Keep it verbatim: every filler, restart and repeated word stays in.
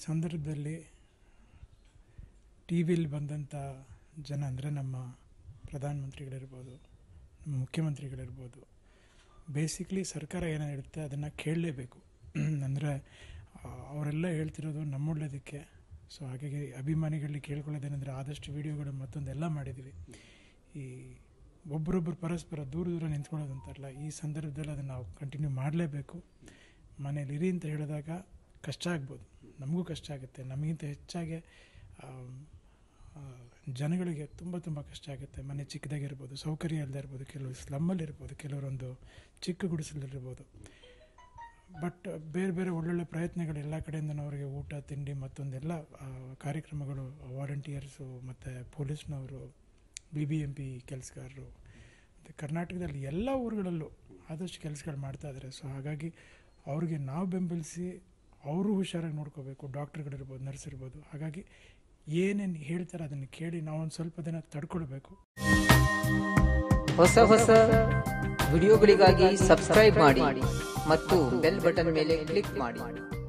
ಸಂದರ್ಭದಲ್ಲಿ ಟಿ ವಿಲಿ ಬಂದಂಥ ಜನ ಅಂದರೆ ನಮ್ಮ ಪ್ರಧಾನಮಂತ್ರಿಗಳಿರ್ಬೋದು, ನಮ್ಮ ಮುಖ್ಯಮಂತ್ರಿಗಳಿರ್ಬೋದು, ಬೇಸಿಕ್ಲಿ ಸರ್ಕಾರ ಏನು ಹೇಳುತ್ತೆ ಅದನ್ನು ಕೇಳಲೇಬೇಕು. ಅಂದರೆ ಅವರೆಲ್ಲ ಹೇಳ್ತಿರೋದು ನಮ್ಮೊಳ್ಳೇದಕ್ಕೆ. ಸೊ ಹಾಗಾಗಿ ಅಭಿಮಾನಿಗಳಿಗೆ ಕೇಳ್ಕೊಳ್ಳೋದೇನೆಂದರೆ ಆದಷ್ಟು ವೀಡಿಯೋಗಳು ಮತ್ತೊಂದೆಲ್ಲ ಮಾಡಿದ್ದೀವಿ. ಈ ಒಬ್ಬರೊಬ್ಬರು ಪರಸ್ಪರ ದೂರ ದೂರ ನಿಂತ್ಕೊಳ್ಳೋದು ಅಂತಾರಲ್ಲ, ಈ ಸಂದರ್ಭದಲ್ಲಿ ಅದನ್ನು ನಾವು ಕಂಟಿನ್ಯೂ ಮಾಡಲೇಬೇಕು. ಮನೇಲಿ ಇರಿ ಅಂತ ಹೇಳಿದಾಗ ಕಷ್ಟ ಆಗ್ಬೋದು, ನಮಗೂ ಕಷ್ಟ ಆಗುತ್ತೆ. ನಮಗಿಂತ ಹೆಚ್ಚಾಗಿ ಜನಗಳಿಗೆ ತುಂಬ ತುಂಬ ಕಷ್ಟ ಆಗುತ್ತೆ. ಮನೆ ಚಿಕ್ಕದಾಗಿರ್ಬೋದು, ಸೌಕರ್ಯ ಇಲ್ಲದೆ ಇರ್ಬೋದು, ಕೆಲವರು ಸ್ಲಮ್ಮಲ್ಲಿರ್ಬೋದು, ಕೆಲವರೊಂದು ಚಿಕ್ಕ ಗುಡಿಸಲಿರ್ಬೋದು. ಬಟ್ ಬೇರೆ ಬೇರೆ ಒಳ್ಳೊಳ್ಳೆ ಪ್ರಯತ್ನಗಳು ಎಲ್ಲ ಕಡೆಯಿಂದ ಅವರಿಗೆ ಊಟ ತಿಂಡಿ ಮತ್ತೊಂದೆಲ್ಲ ಕಾರ್ಯಕ್ರಮಗಳು ವಾಲಂಟಿಯರ್ಸು ಮತ್ತು ಪೊಲೀಸ್ನವರು, ಬಿ ಬಿ ಎಂ ಪಿ ಕೆಲಸಗಾರರು ಮತ್ತು ಕರ್ನಾಟಕದಲ್ಲಿ ಎಲ್ಲ ಊರುಗಳಲ್ಲೂ ಆದಷ್ಟು ಕೆಲಸಗಳು ಮಾಡ್ತಾಯಿದ್ದಾರೆ. ಸೊ ಹಾಗಾಗಿ ಅವ್ರಿಗೆ ನಾವು ಬೆಂಬಲಿಸಿ ಅವರು ಹುಷಾರಾಗಿ ನೋಡ್ಕೋಬೇಕು. ಡಾಕ್ಟ್ರುಗಳಿರ್ಬೋದು, ನರ್ಸ್ ಇರ್ಬೋದು. ಹಾಗಾಗಿ ಏನೇನು ಹೇಳ್ತಾರೆ ಅದನ್ನು ಕೇಳಿ ನಾವೊಂದು ಸ್ವಲ್ಪ ದಿನ ತಡ್ಕೊಳ್ಬೇಕು. ಹೊಸ ಹೊಸ ವಿಡಿಯೋಗಳಿಗಾಗಿ ಸಬ್ಸ್ಕ್ರೈಬ್ ಮಾಡಿ ಮತ್ತು ಬೆಲ್ ಬಟನ್ ಮೇಲೆ ಕ್ಲಿಕ್ ಮಾಡಿ.